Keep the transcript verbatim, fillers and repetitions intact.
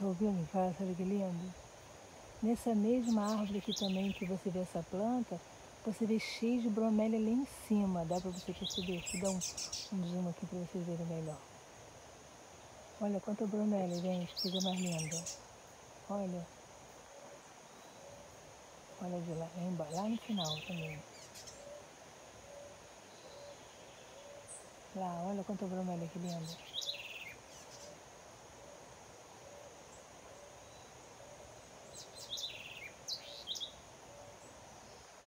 Tá ouvindo em casa? Olha que lindo. Nessa mesma árvore aqui também que você vê essa planta, você vê cheio de bromélia lá em cima. Dá para você perceber? Deixa eu dar um, um zoom aqui para vocês verem melhor. Olha quanta bromélia, gente. Coisa mais linda. Olha. Olha de lá, lá embaixo, lá no final também. Lá, olha quanta bromélia que linda.